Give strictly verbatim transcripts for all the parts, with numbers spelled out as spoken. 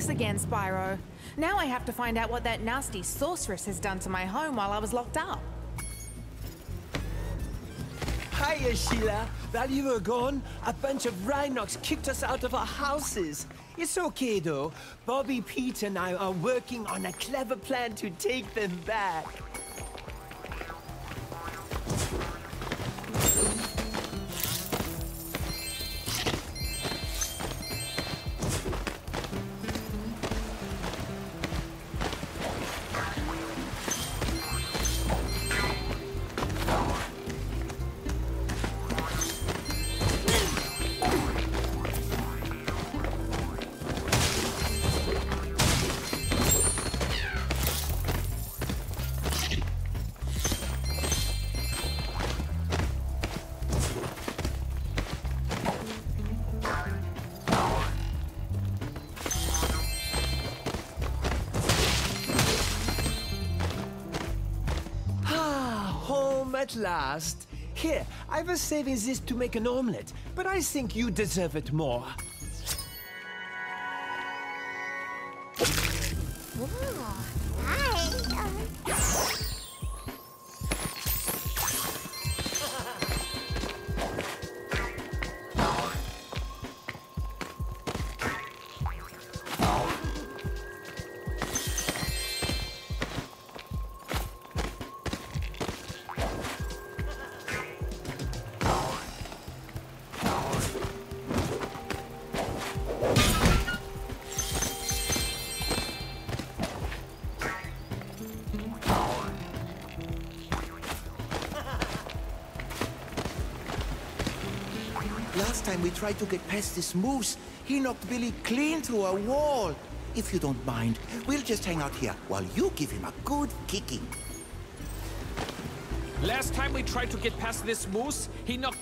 Thanks again, Spyro. Now I have to find out what that nasty sorceress has done to my home while I was locked up. Hiya, Sheila. While you were gone, a bunch of Rhinox kicked us out of our houses. It's okay, though. Bobby, Pete, and I are working on a clever plan to take them back. At last. Here, I was saving this to make an omelette, but I think you deserve it more. Last time we tried to get past this moose, he knocked Billy clean through a wall. If you don't mind, we'll just hang out here while you give him a good kicking. Last time we tried to get past this moose, he knocked...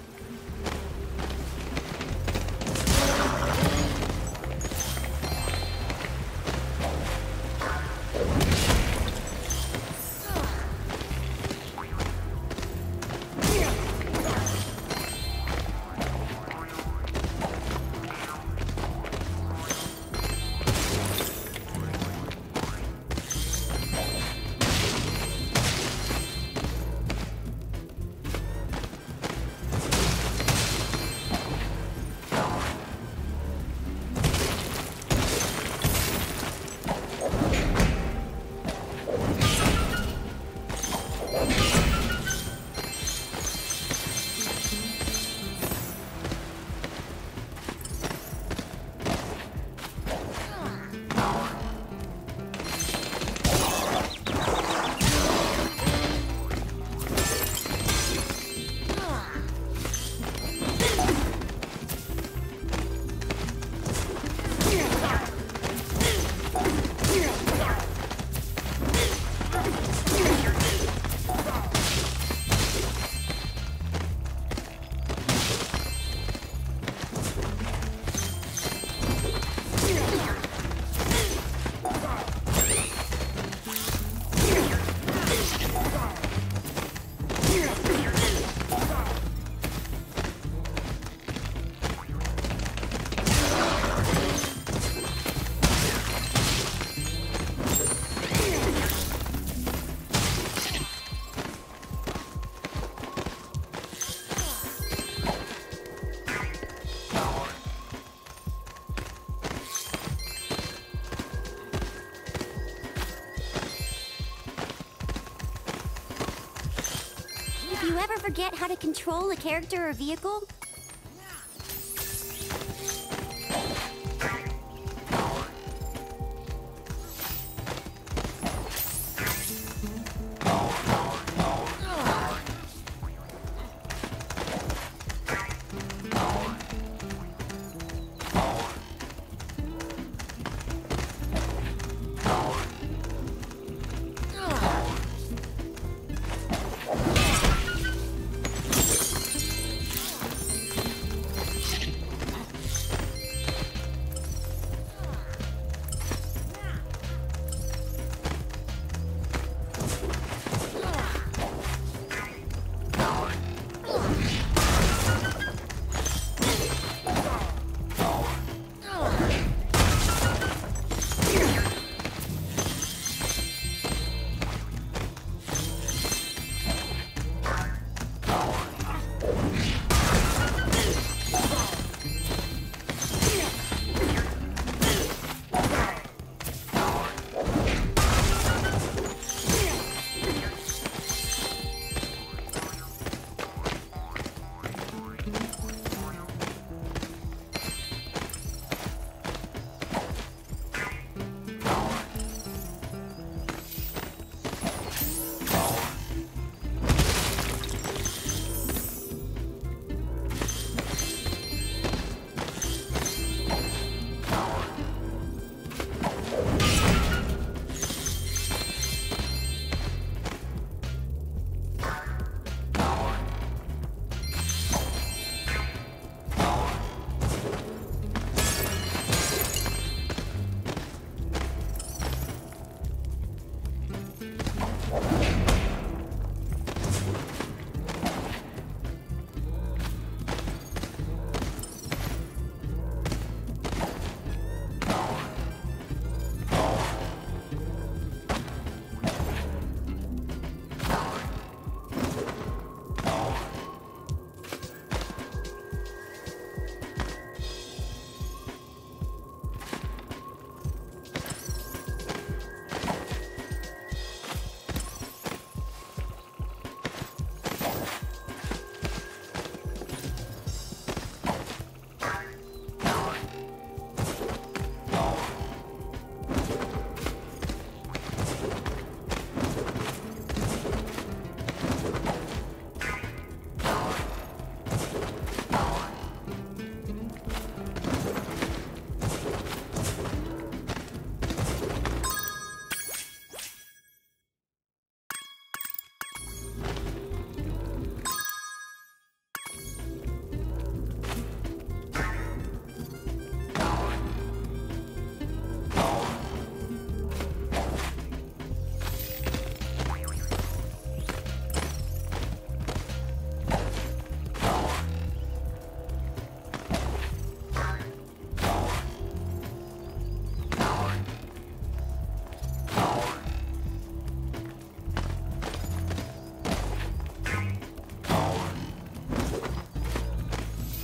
Do you ever forget how to control a character or vehicle?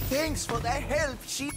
Thanks for the help, Sheila.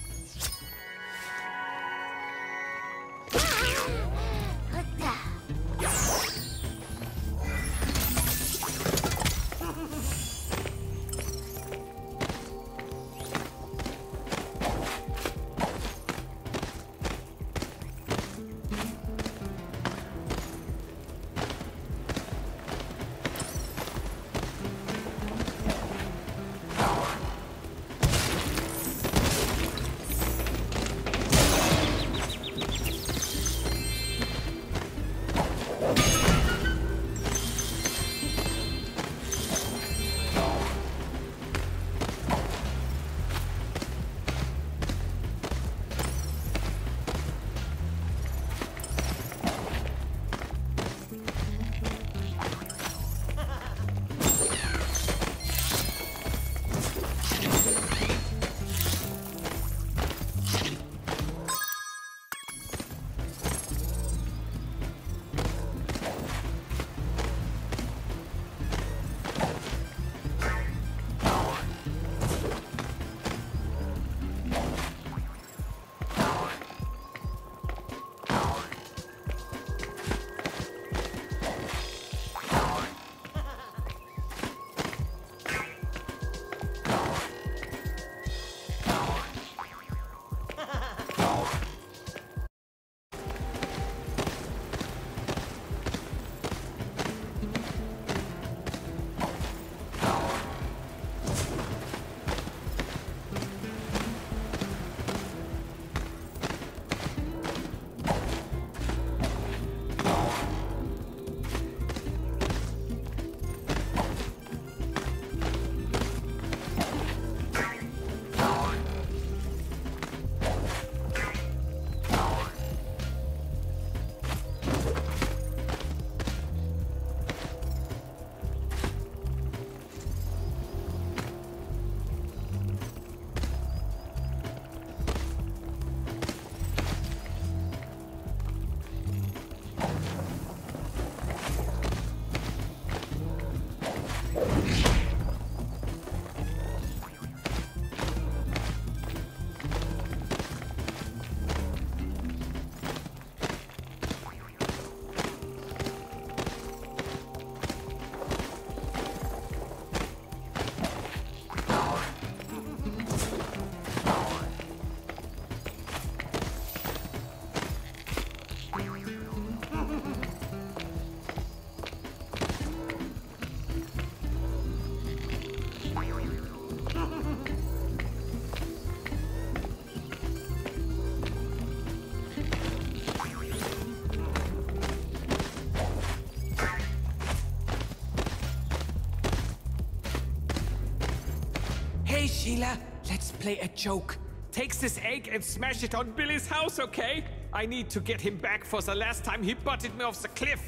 Sheila, let's play a joke. Takes this egg and smash it on Billy's house, okay? I need to get him back for the last time he butted me off the cliff.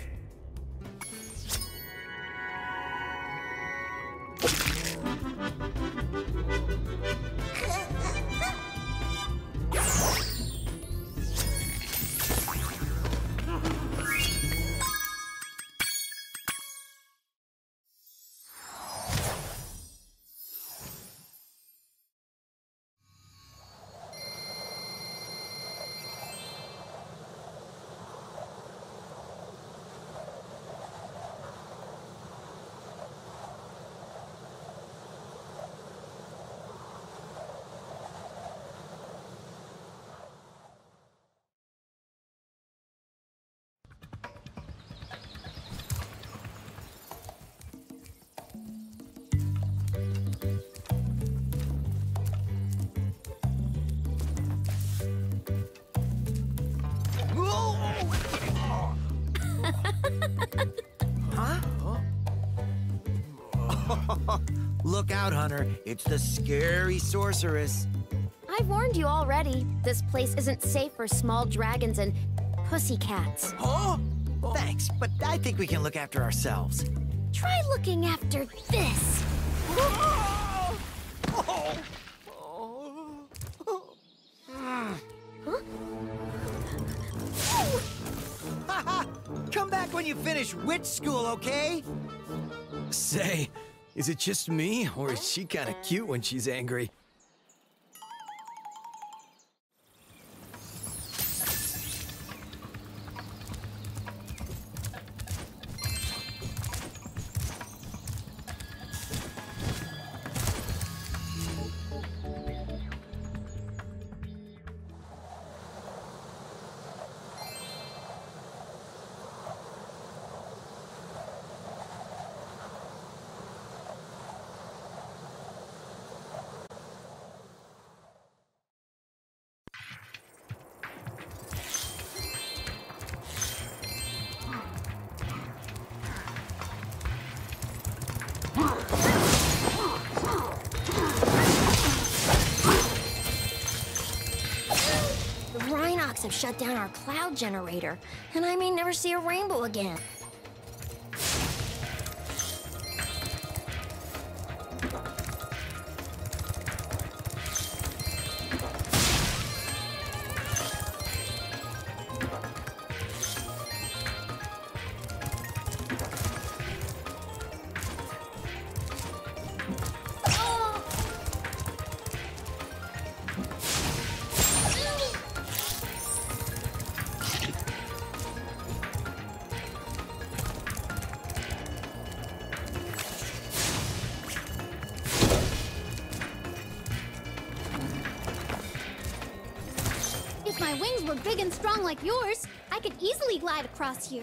Look out, Hunter. It's the scary sorceress. I've warned you already. This place isn't safe for small dragons and pussycats. Huh? Thanks, but I think we can look after ourselves. Try looking after this. Huh? Come back when you finish witch school, okay? Say, is it just me, or is she kind of cute when she's angry? will shut down our cloud generator, and I may never see a rainbow again. If my wings were big and strong like yours, I could easily glide across here.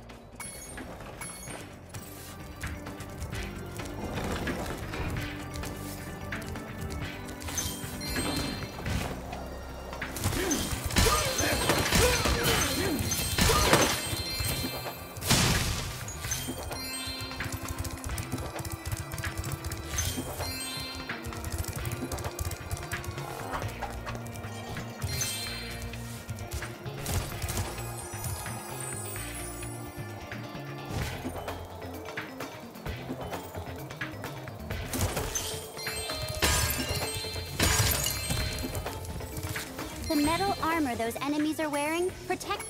The metal armor those enemies are wearing protects.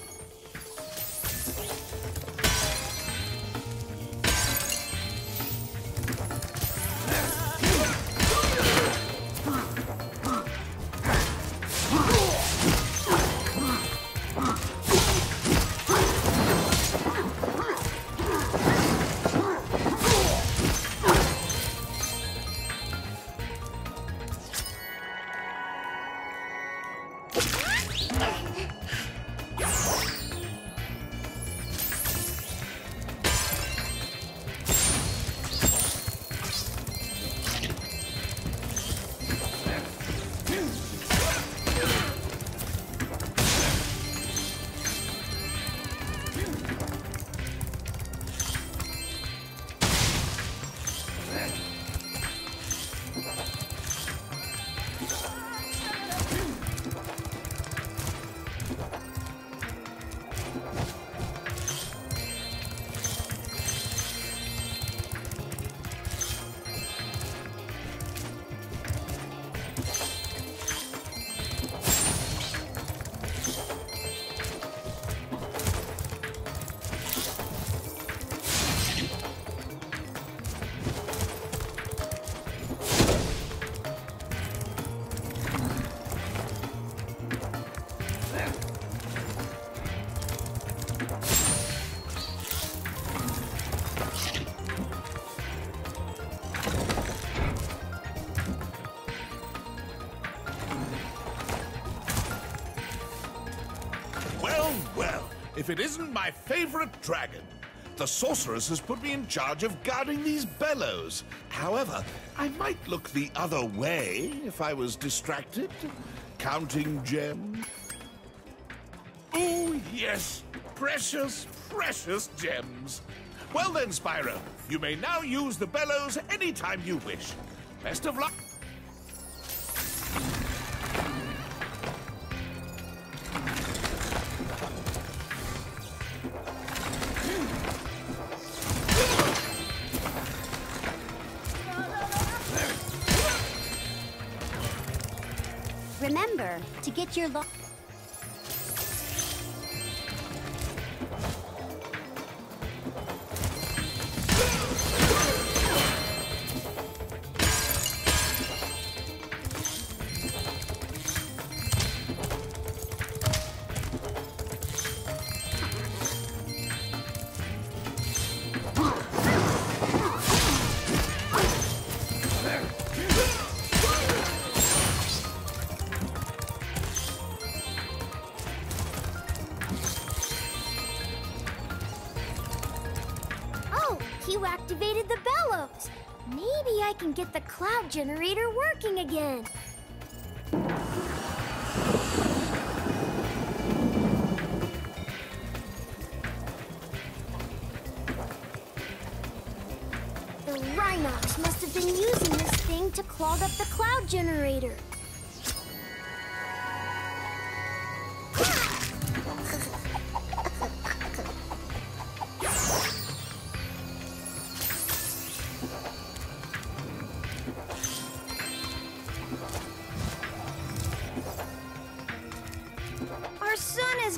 If it isn't my favorite dragon. The sorceress has put me in charge of guarding these bellows. However, I might look the other way if I was distracted. Counting gems. Oh, yes. Precious, precious gems. Well then, Spyro, you may now use the bellows anytime you wish. Best of luck. Remember to get your lo- You activated the bellows. Maybe I can get the cloud generator working again. The Rhinox must have been using this thing to clog up the cloud generator.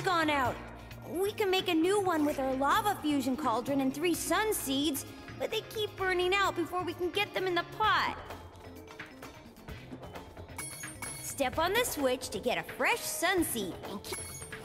gone out. We can make a new one with our lava fusion cauldron and three sun seeds, but they keep burning out before we can get them in the pot. Step on the switch to get a fresh sun seed and keep...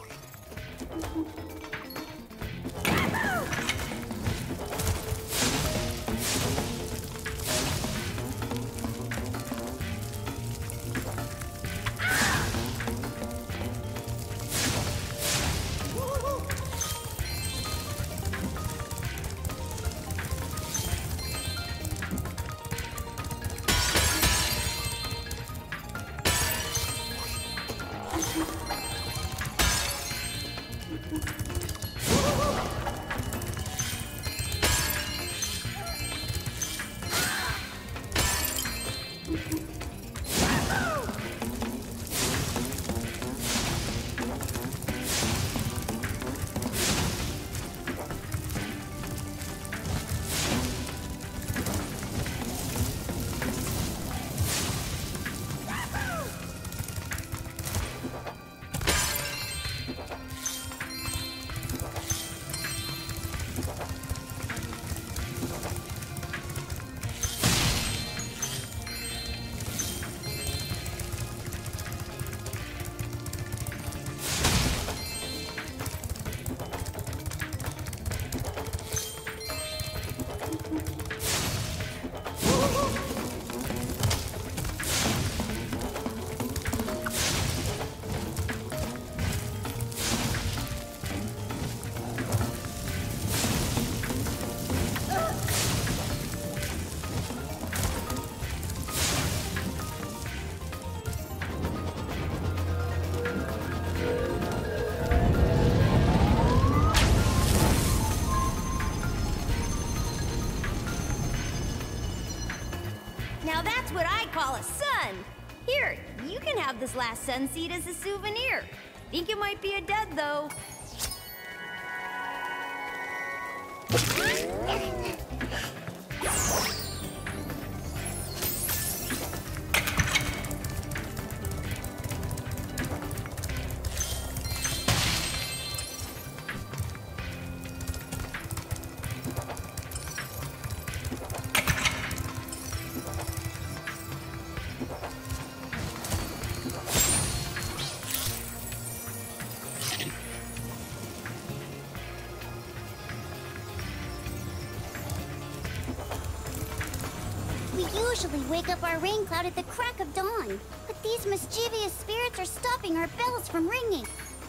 Now that's what I call a sun! Here, you can have this last sun seed as a souvenir. Think it might be a dud, though. We usually wake up our rain cloud at the crack of dawn, but these mischievous spirits are stopping our bells from ringing.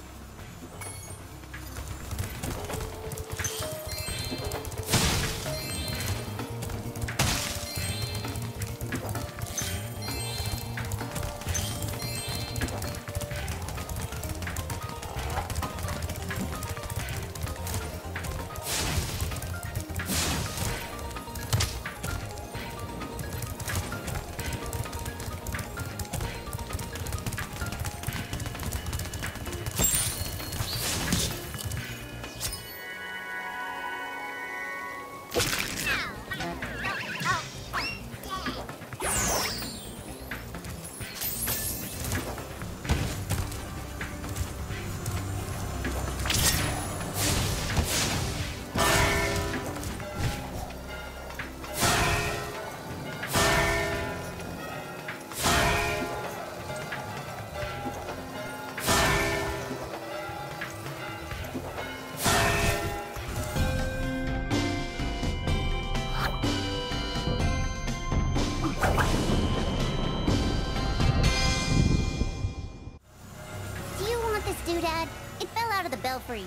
Doodad, it fell out of the belfry.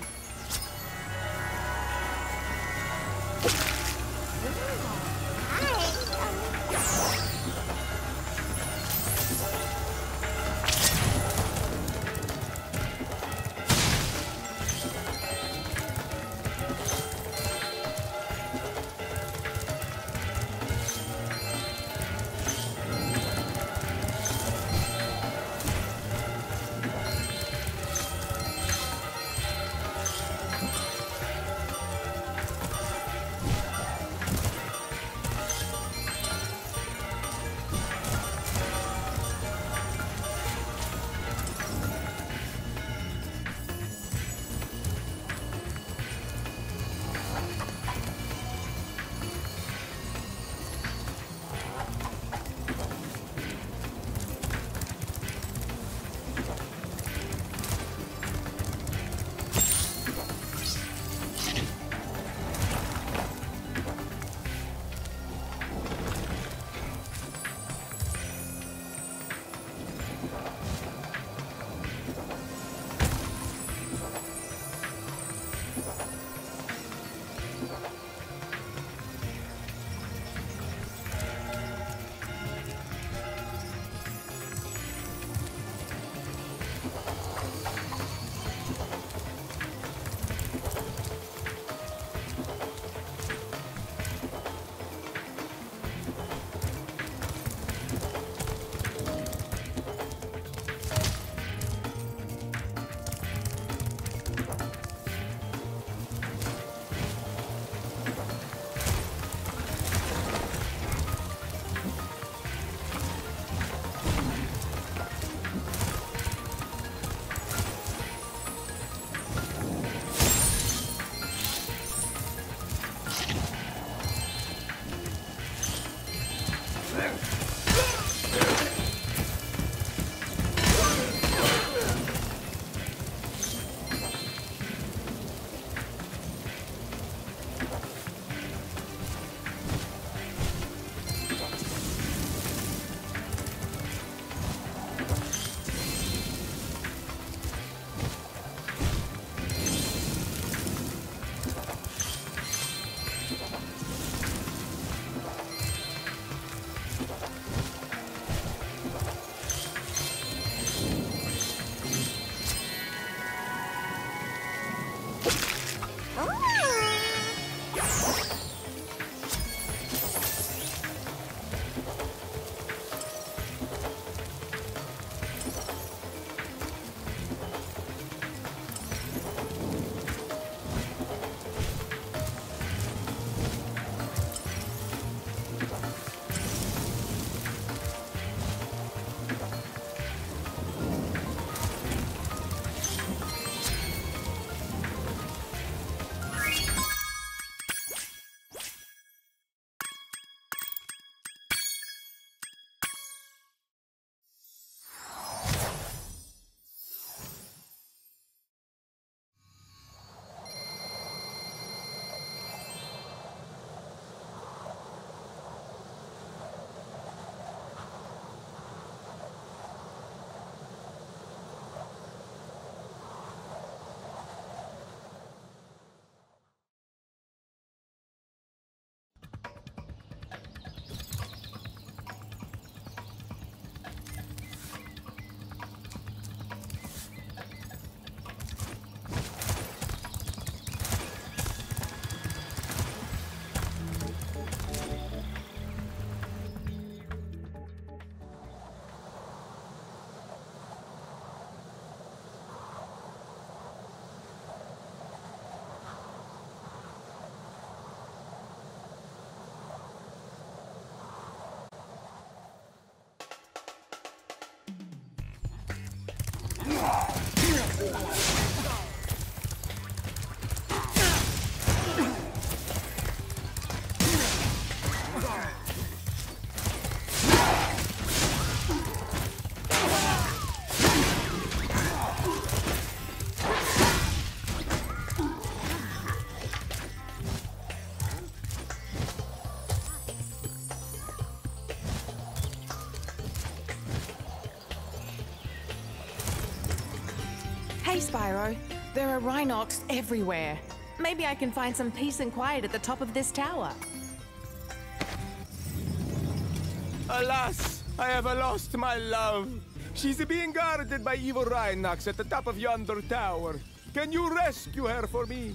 Hey, Spyro. There are Rhinox everywhere. Maybe I can find some peace and quiet at the top of this tower. Alas, I have lost my love. She's being guarded by evil Rhinox at the top of yonder tower. Can you rescue her for me?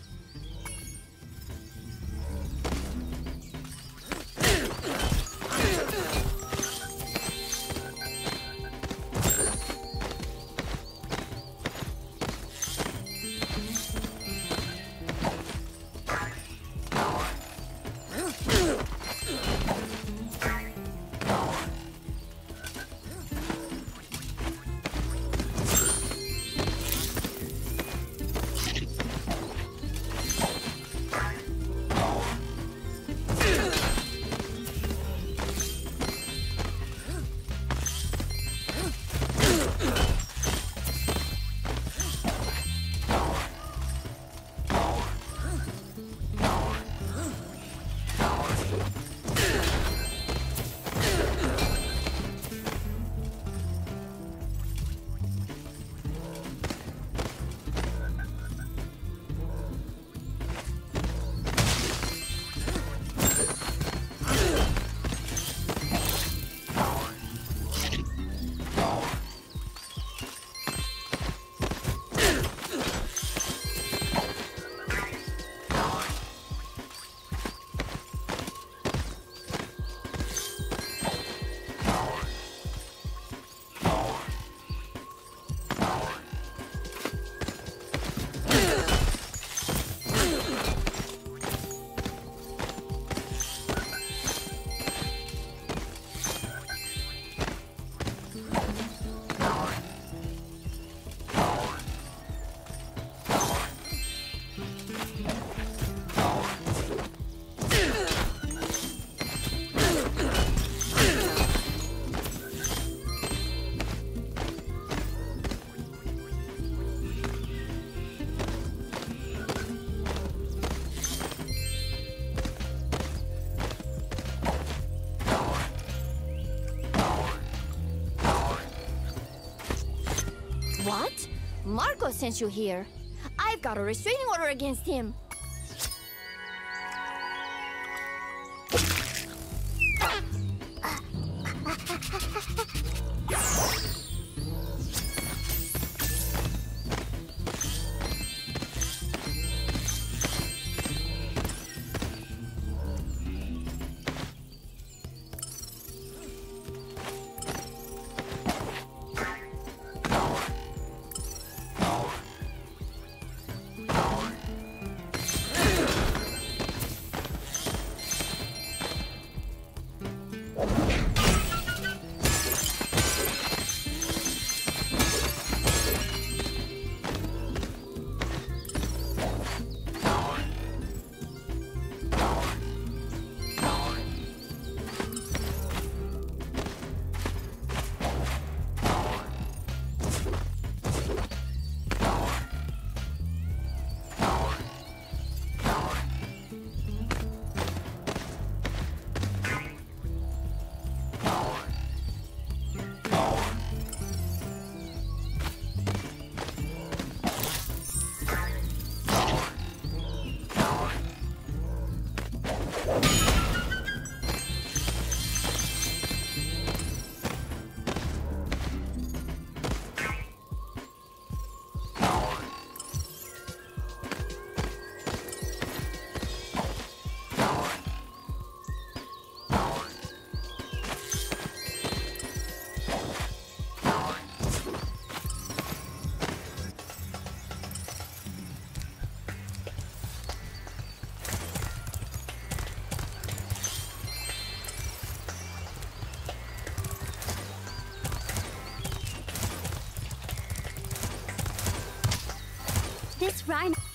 What? Marco sent you here. I've got a restraining order against him. This Rhinox...